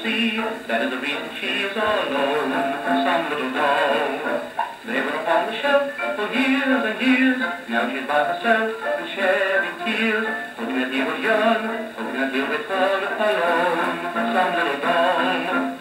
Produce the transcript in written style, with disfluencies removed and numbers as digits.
see. That is the reason she's alone, some little doll. They were upon the shelf for years and years. Now she's by herself and shedding tears, hoping that he was young, hoping that he'll return alone, some little doll.